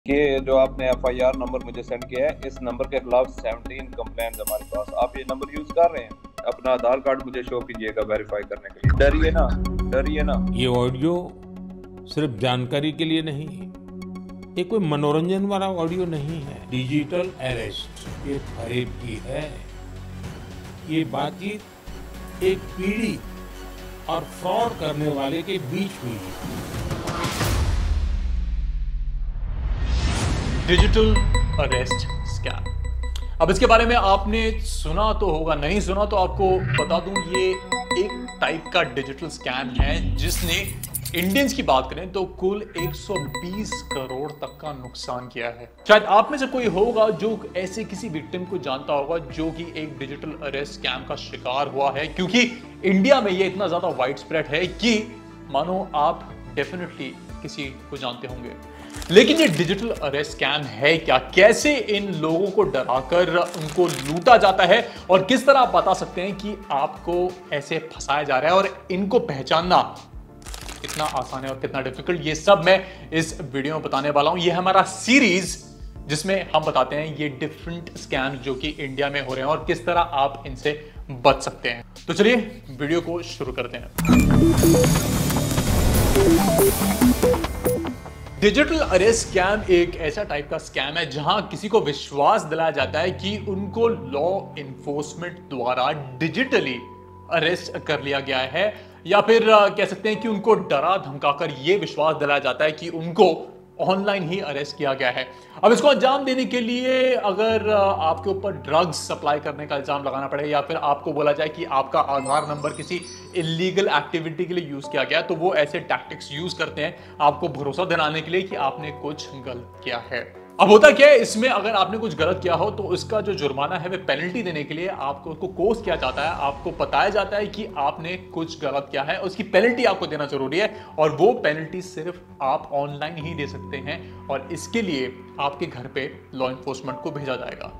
कि जो आपने एफआईआर नंबर मुझे सेंड किया है, इस नंबर के खिलाफ 17 कंप्लेंट हमारे पास। आप ये नंबर यूज कर रहे हैं? अपना आधार कार्ड मुझे शो कीजिएगा वेरीफाई करने के लिए। डरिए ना, डरिए ना। ये ऑडियो सिर्फ जानकारी के लिए नहीं, ये कोई मनोरंजन वाला ऑडियो नहीं है। डिजिटल अरेस्ट ये फरेब की है। ये बातचीत एक पीढ़ी और फ्रॉड करने वाले के बीच हुई है। Digital arrest scam. अब इसके बारे में आपने सुना तो होगा, नहीं सुना तो आपको बता दूं, ये एक टाइप का डिजिटल स्कैम है जिसने इंडियंस की बात करें तो कुल 120 करोड़ तक का नुकसान किया है। शायद आप में से कोई होगा जो ऐसे किसी विक्टिम को जानता होगा जो कि एक डिजिटल अरेस्ट स्कैम का शिकार हुआ है, क्योंकि इंडिया में ये इतना ज्यादा वाइड स्प्रेड है कि मानो आप डेफिनेटली किसी को जानते होंगे। लेकिन ये डिजिटल अरेस्ट स्कैम है क्या, कैसे इन लोगों को डराकर उनको लूटा जाता है और किस तरह आप बता सकते हैं कि आपको ऐसे फंसाया जा रहा है और इनको पहचानना कितना आसान है और कितना डिफिकल्ट, ये सब मैं इस वीडियो में बताने वाला हूं। ये हमारा सीरीज जिसमें हम बताते हैं ये डिफरेंट स्कैम जो कि इंडिया में हो रहे हैं और किस तरह आप इनसे बच सकते हैं। तो चलिए वीडियो को शुरू करते हैं। डिजिटल अरेस्ट स्कैम एक ऐसा टाइप का स्कैम है जहां किसी को विश्वास दिलाया जाता है कि उनको लॉ इन्फोर्समेंट द्वारा डिजिटली अरेस्ट कर लिया गया है, या फिर कह सकते हैं कि उनको डरा धमकाकर यह विश्वास दिलाया जाता है कि उनको ऑनलाइन ही अरेस्ट किया गया है। अब इसको अंजाम देने के लिए अगर आपके ऊपर ड्रग्स सप्लाई करने का इल्जाम लगाना पड़े या फिर आपको बोला जाए कि आपका आधार नंबर किसी इलीगल एक्टिविटी के लिए यूज किया गया, तो वो ऐसे टैक्टिक्स यूज करते हैं आपको भरोसा दिलाने के लिए कि आपने कुछ गलत किया है। अब होता क्या है, इसमें अगर आपने कुछ गलत किया हो तो इसका जो जुर्माना है वह पेनल्टी देने के लिए आपको उसको कोर्स किया जाता है, आपको बताया जाता है कि आपने कुछ गलत किया है, उसकी पेनल्टी आपको देना जरूरी है और वो पेनल्टी सिर्फ आप ऑनलाइन ही दे सकते हैं और इसके लिए आपके घर पे लॉ एनफोर्समेंट को भेजा जाएगा।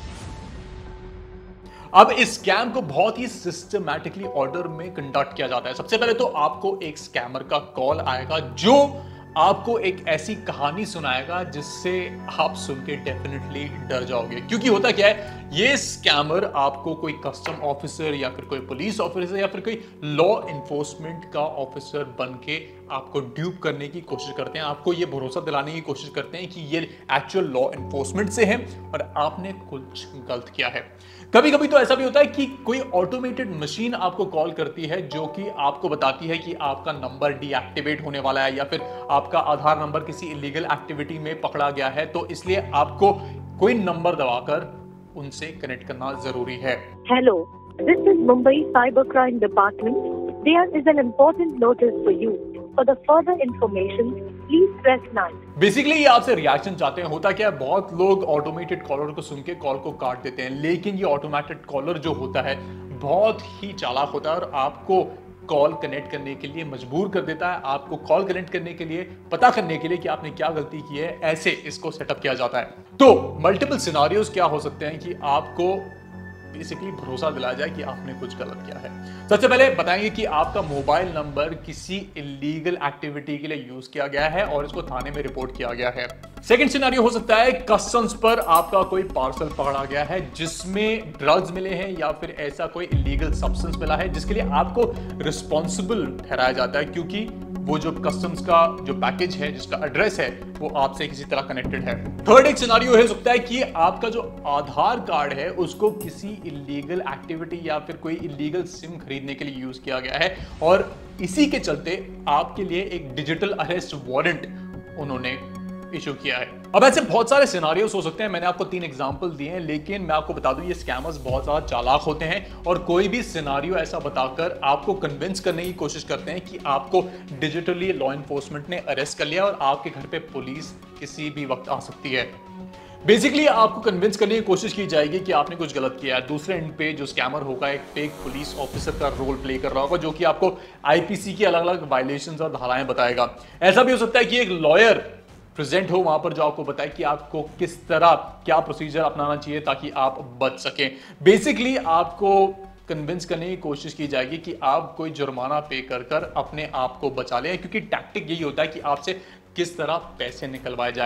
अब इस स्कैम को बहुत ही सिस्टमैटिकली ऑर्डर में कंडक्ट किया जाता है। सबसे पहले तो आपको एक स्कैमर का कॉल आएगा जो आपको एक ऐसी कहानी सुनाएगा जिससे आप सुन के डेफिनेटली डर जाओगे, क्योंकि होता क्या है, ये स्कैमर आपको कोई कस्टम ऑफिसर या फिर कोई पुलिस ऑफिसर या फिर कोई लॉ इन्फोर्समेंट का ऑफिसर बन के आपको ड्यूप करने की कोशिश करते हैं, आपको ये भरोसा दिलाने की कोशिश करते हैं कि ये एक्चुअल लॉ इन्फोर्समेंट से है और आपने कुछ गलत किया है। कभी कभी तो ऐसा भी होता है कि कोई ऑटोमेटेड मशीन आपको कॉल करती है जो कि आपको बताती है कि आपका नंबर डीएक्टिवेट होने वाला है या फिर आपका आधार नंबर किसी इलीगल एक्टिविटी में पकड़ा गया है, तो इसलिए आपको कोई नंबर दबाकर उनसे कनेक्ट करना जरूरी है। Hello, this is Mumbai Cybercrime Department. There is an important notice for you. For the further information, please press 9. Basically ये आपसे रिएक्शन चाहते हैं। होता क्या है, बहुत लोग ऑटोमेटेड कॉलर को सुन के कॉल को काट देते हैं, लेकिन ये ऑटोमेटेड कॉलर जो होता है बहुत ही चालाक होता है और आपको कॉल कनेक्ट करने के लिए मजबूर कर देता है, आपको कॉल कनेक्ट करने के लिए पता करने के लिए कि आपने क्या गलती की है, ऐसे इसको सेटअप किया जाता है। तो मल्टीपल सिनारियोज क्या हो सकते हैं कि आपको बेसिकली भरोसा दिलाया जाए कि आपने कुछ गलत किया है। सबसे पहले बताएंगे कि आपका मोबाइल नंबर किसी इलीगल एक्टिविटी के लिए यूज किया गया है और इसको थाने में रिपोर्ट किया गया है। सेकंड सिनेरियो हो सकता है कस्टम्स पर आपका कोई पार्सल पकड़ा गया है जिसमें ड्रग्स मिले हैं या फिर ऐसा कोई इलीगल सब्सटेंस मिला है जिसके लिए आपको रिस्पॉन्सिबल ठहराया जाता है, क्योंकि वो जो कस्टम्स का जो पैकेज है जिसका एड्रेस है वो आपसे किसी तरह कनेक्टेड है। थर्ड एक सिनारियो हो सकता है कि आपका जो आधार कार्ड है उसको किसी इलीगल एक्टिविटी या फिर कोई इलीगल सिम खरीदने के लिए यूज किया गया है और इसी के चलते आपके लिए एक डिजिटल अरेस्ट वारंट उन्होंने इशू किया है। अब ऐसे बहुत सारे सिनारियोस हो सकते हैं, मैंने आपको 3 एग्जांपल दिए हैं, लेकिन मैं आपको बता दूं ये स्कैमर्स बहुत ज्यादा चालाक होते हैं और कोई भी सिनारियो ऐसा बताकर आपको कन्विंस करने की कोशिश करते हैं कि आपको डिजिटली लॉ एनफोर्समेंट ने अरेस्ट कर लिया और आपके घर पे पुलिस किसी भी वक्त आ सकती है। बेसिकली आपको कन्विंस करने की कोशिश की जाएगी कि आपने कुछ गलत किया है। दूसरे एंड पे जो स्कैमर होगा एक फेक पुलिस ऑफिसर का रोल प्ले कर रहा होगा जो कि आपको आईपीसी की अलग अलग वायलेशंस और धाराएं बताएगा। ऐसा भी हो सकता है कि एक लॉयर प्रेजेंट हो वहां पर जो आपको बताए कि आपको किस तरह क्या प्रोसीजर अपनाना चाहिए ताकि आप बच सकें। बेसिकली आपको कन्विंस करने की कोशिश की जाएगी कि आप कोई जुर्माना पे कर कर अपने आप को बचा लें, क्योंकि टैक्टिक यही होता है कि आपसे किस तरह पैसे निकलवाए जाए।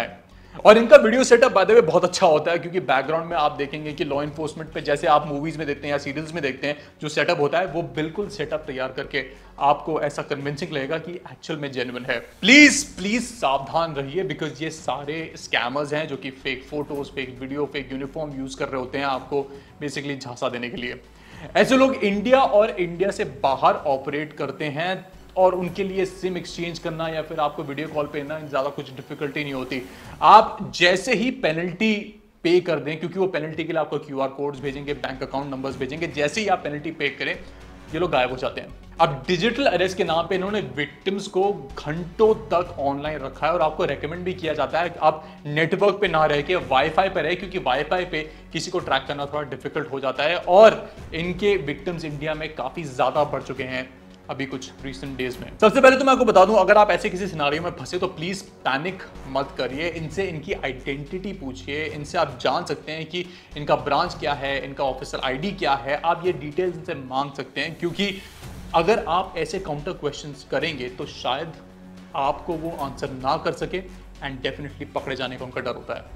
और इनका video setup by the way बहुत अच्छा होता है, क्योंकि बैकग्राउंड में आप देखेंगे कि लॉ एनफोर्समेंट पे जैसे आप मूवीज में देखते हैं या सीरियल्स में देखते हैं जो सेटअप होता है, वो बिल्कुल सेटअप तैयार करके आपको ऐसा कन्विंसिंग लगेगा कि एक्चुअल में जेन्युइन है। प्लीज सावधान रहिए, बिकॉज ये सारे स्कैमर्स हैं जो कि fake photos, fake video, fake uniform use कर रहे होते हैं आपको बेसिकली झांसा देने के लिए। ऐसे लोग इंडिया और इंडिया से बाहर ऑपरेट करते हैं और उनके लिए सिम एक्सचेंज करना या फिर आपको वीडियो कॉल पे ना ज्यादा कुछ डिफिकल्टी नहीं होती। आप जैसे ही पेनल्टी पे कर दें, क्योंकि वो पेनल्टी के लिए आपको QR कोड्स भेजेंगे, बैंक अकाउंट नंबर्स भेजेंगे, जैसे ही आप पेनल्टी पे करें ये लोग गायब हो जाते हैं। अब डिजिटल अरेस्ट के नाम पे इन्होंने विक्टिम्स को घंटों तक ऑनलाइन रखा है और आपको रेकमेंड भी किया जाता है कि आप नेटवर्क पे ना रह के वाईफाई पे रहे, क्योंकि वाईफाई पे किसी को ट्रैक करना थोड़ा डिफिकल्ट हो जाता है और इनके विक्टिम्स इंडिया में काफी ज्यादा बढ़ चुके हैं अभी कुछ रिसेंट डेज में। सबसे पहले तो मैं आपको बता दूं, अगर आप ऐसे किसी सिनारियो में फंसे तो प्लीज पैनिक मत करिए। इनसे इनकी आइडेंटिटी पूछिए, इनसे आप जान सकते हैं कि इनका ब्रांच क्या है, इनका ऑफिसर ID क्या है, आप ये डिटेल्स इनसे मांग सकते हैं, क्योंकि अगर आप ऐसे काउंटर क्वेश्चंस करेंगे तो शायद आपको वो आंसर ना कर सके एंड डेफिनेटली पकड़े जाने का उनका डर होता है।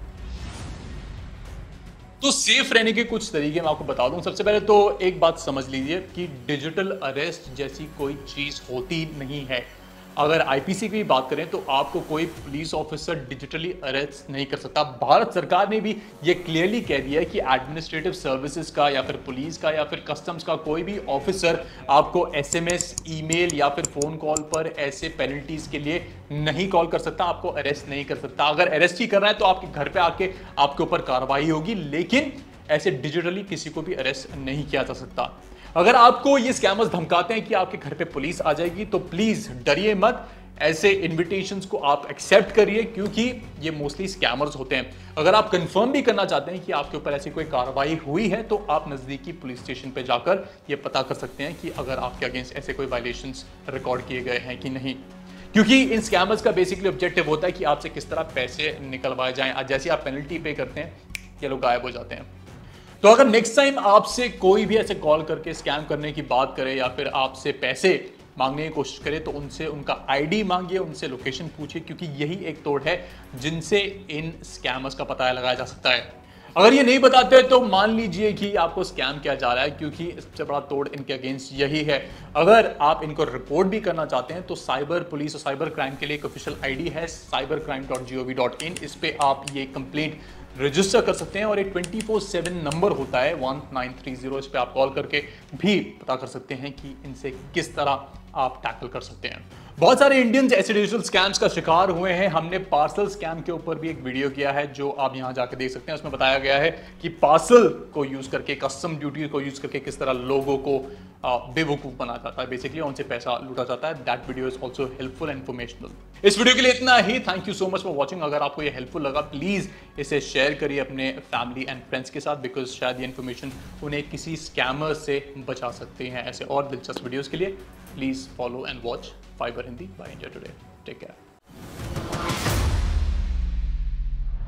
तो सेफ रहने के कुछ तरीके मैं आपको बता दूं। सबसे पहले तो एक बात समझ लीजिए कि डिजिटल अरेस्ट जैसी कोई चीज होती नहीं है। अगर IPC की बात करें तो आपको कोई पुलिस ऑफिसर डिजिटली अरेस्ट नहीं कर सकता। भारत सरकार ने भी ये क्लियरली कह दिया है कि एडमिनिस्ट्रेटिव सर्विसेज का या फिर पुलिस का या फिर कस्टम्स का कोई भी ऑफिसर आपको SMS, ईमेल या फिर फोन कॉल पर ऐसे पेनल्टीज के लिए नहीं कॉल कर सकता, आपको अरेस्ट नहीं कर सकता। अगर अरेस्ट ही कर रहा है तो आपके घर पे आके आपके ऊपर कार्रवाई होगी, लेकिन ऐसे डिजिटली किसी को भी अरेस्ट नहीं किया जा सकता। अगर आपको ये स्कैमर्स धमकाते हैं कि आपके घर पे पुलिस आ जाएगी तो प्लीज डरिए मत, ऐसे इन्विटेशंस को आप एक्सेप्ट करिए, क्योंकि ये मोस्टली स्कैमर्स होते हैं। अगर आप कंफर्म भी करना चाहते हैं कि आपके ऊपर ऐसी कोई कार्रवाई हुई है तो आप नजदीकी पुलिस स्टेशन पे जाकर ये पता कर सकते हैं कि अगर आपके अगेंस्ट ऐसे कोई वायलेशंस रिकॉर्ड किए गए हैं कि नहीं, क्योंकि इन स्कैमर्स का बेसिकली ऑब्जेक्टिव होता है कि आपसे किस तरह पैसे निकलवाए जाएं। जैसे आप पेनल्टी पे करते हैं ये लोग गायब हो जाते हैं। तो अगर नेक्स्ट टाइम आपसे कोई भी ऐसे कॉल करके स्कैम करने की बात करे या फिर आपसे पैसे मांगने की कोशिश करे तो उनसे उनका ID मांगिए, उनसे लोकेशन पूछिए, क्योंकि यही एक तोड़ है जिनसे इन स्कैमर्स का पता लगाया जा सकता है। अगर ये नहीं बताते तो मान लीजिए कि आपको स्कैम किया जा रहा है, क्योंकि सबसे बड़ा तोड़ इनके अगेंस्ट यही है। अगर आप इनको रिपोर्ट भी करना चाहते हैं तो साइबर पुलिस और साइबर क्राइम के लिए एक ऑफिशियल ID है cybercrime.gov.in। इस पे आप ये कंप्लेंट रजिस्टर कर सकते हैं और एक 24/7 नंबर होता है 1930। इस पे आप कॉल करके भी पता कर सकते हैं कि इनसे किस तरह आप टैकल कर सकते हैं। बहुत सारे इंडियंस ऐसे डिजिटल स्कैम्स का शिकार हुए हैं। हमने पार्सल स्कैम के ऊपर भी एक वीडियो किया है जो आप यहां जाकर देख सकते हैं। उसमें बताया गया है कि पार्सल को यूज करके, कस्टम ड्यूटी को यूज करके किस तरह लोगों को बेवकूफ बनाया जाता है, बेसिकली उनसे पैसा लूटा जाता है। That video is also helpful and informational. इस वीडियो के लिए इतना ही। Thank you so much for watching. अगर आपको ये हेल्पफुल लगा प्लीज इसे शेयर करिए अपने फैमिली एंड फ्रेंड्स के साथ, बिकॉज शायद ये इन्फॉर्मेशन उन्हें किसी स्कैमर से बचा सकते हैं। ऐसे और दिलचस्प वीडियोस के लिए please follow and watch fiber Hindi by India Today. Take care.